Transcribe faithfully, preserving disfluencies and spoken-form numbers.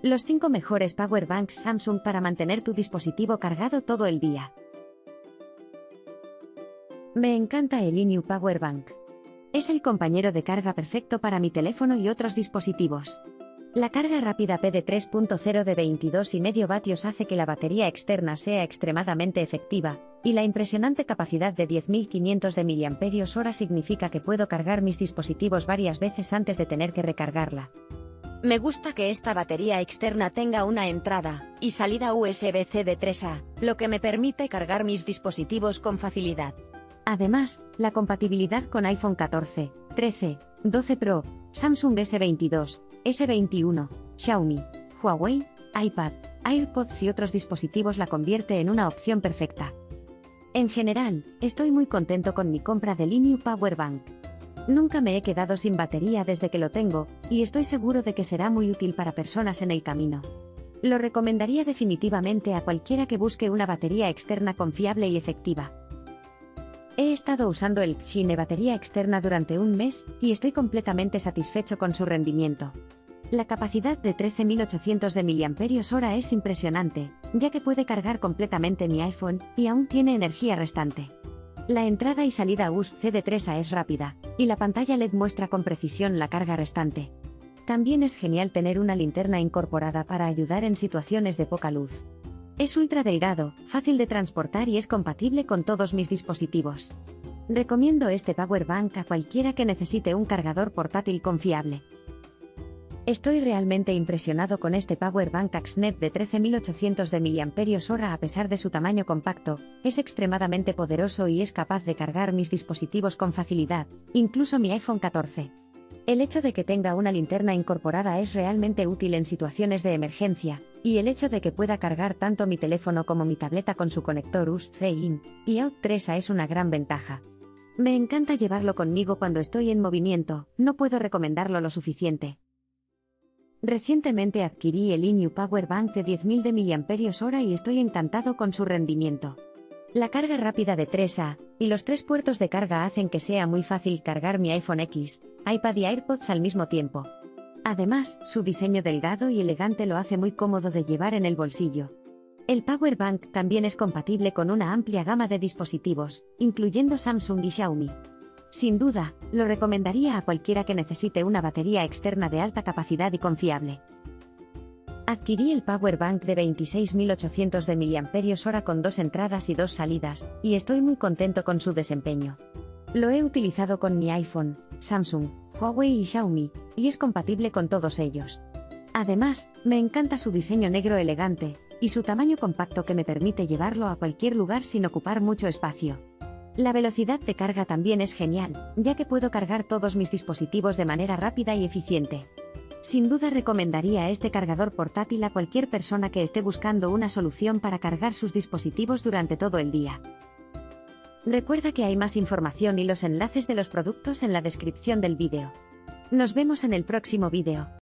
Los cinco mejores Power Banks Samsung para mantener tu dispositivo cargado todo el día. Me encanta el iNiu Power Bank. Es el compañero de carga perfecto para mi teléfono y otros dispositivos. La carga rápida P D tres punto cero de veintidós y medio vatios hace que la batería externa sea extremadamente efectiva, y la impresionante capacidad de diez mil quinientos de miliamperios hora significa que puedo cargar mis dispositivos varias veces antes de tener que recargarla. Me gusta que esta batería externa tenga una entrada y salida U S B C de tres A, lo que me permite cargar mis dispositivos con facilidad. Además, la compatibilidad con iPhone catorce, trece, doce Pro, Samsung S veintidós, S veintiuno, Xiaomi, Huawei, iPad, AirPods y otros dispositivos la convierte en una opción perfecta. En general, estoy muy contento con mi compra del iNiu Power Bank. Nunca me he quedado sin batería desde que lo tengo, y estoy seguro de que será muy útil para personas en el camino. Lo recomendaría definitivamente a cualquiera que busque una batería externa confiable y efectiva. He estado usando el Xine batería externa durante un mes, y estoy completamente satisfecho con su rendimiento. La capacidad de trece mil ochocientos de miliamperios hora es impresionante, ya que puede cargar completamente mi iPhone, y aún tiene energía restante. La entrada y salida U S B C de tres A es rápida, y la pantalla L E D muestra con precisión la carga restante. También es genial tener una linterna incorporada para ayudar en situaciones de poca luz. Es ultra delgado, fácil de transportar y es compatible con todos mis dispositivos. Recomiendo este Power Bank a cualquiera que necesite un cargador portátil confiable. Estoy realmente impresionado con este Power Bank Axnet de trece mil ochocientos de miliamperios hora a pesar de su tamaño compacto, es extremadamente poderoso y es capaz de cargar mis dispositivos con facilidad, incluso mi iPhone catorce. El hecho de que tenga una linterna incorporada es realmente útil en situaciones de emergencia, y el hecho de que pueda cargar tanto mi teléfono como mi tableta con su conector U S B C in y out tres A es una gran ventaja. Me encanta llevarlo conmigo cuando estoy en movimiento, no puedo recomendarlo lo suficiente. Recientemente adquirí el iNiu Power Bank de diez mil de miliamperios hora y estoy encantado con su rendimiento. La carga rápida de tres A y los tres puertos de carga hacen que sea muy fácil cargar mi iPhone X, iPad y AirPods al mismo tiempo. Además, su diseño delgado y elegante lo hace muy cómodo de llevar en el bolsillo. El Power Bank también es compatible con una amplia gama de dispositivos, incluyendo Samsung y Xiaomi. Sin duda, lo recomendaría a cualquiera que necesite una batería externa de alta capacidad y confiable. Adquirí el Power Bank de veintiséis mil ochocientos de miliamperios hora con dos entradas y dos salidas, y estoy muy contento con su desempeño. Lo he utilizado con mi iPhone, Samsung, Huawei y Xiaomi, y es compatible con todos ellos. Además, me encanta su diseño negro elegante, y su tamaño compacto que me permite llevarlo a cualquier lugar sin ocupar mucho espacio. La velocidad de carga también es genial, ya que puedo cargar todos mis dispositivos de manera rápida y eficiente. Sin duda recomendaría este cargador portátil a cualquier persona que esté buscando una solución para cargar sus dispositivos durante todo el día. Recuerda que hay más información y los enlaces de los productos en la descripción del vídeo. Nos vemos en el próximo vídeo.